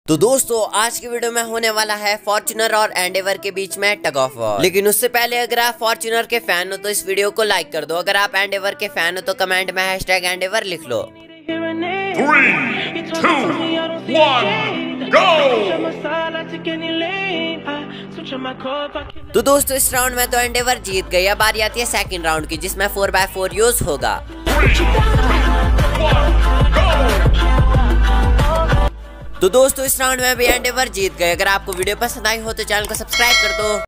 तो दोस्तों आज की वीडियो में होने वाला है फॉर्च्यूनर और एंडेवर के बीच में टग ऑफ वॉर। लेकिन उससे पहले अगर आप फॉर्च्यूनर के फैन हो तो इस वीडियो को लाइक कर दो। अगर आप एंडेवर के फैन हो तो कमेंट में #एंडेवर लिख लो। 3, 2, 1, go! तो दोस्तों इस राउंड में तो एंडेवर जीत गई। अब बारी आती है सेकंड राउंड की, जिसमें 4x4 यूज होगा। 3, 2, 1, go! तो दोस्तों इस राउंड में भी एंडेवर जीत गए। अगर आपको वीडियो पसंद आई हो तो चैनल को सब्सक्राइब कर दो।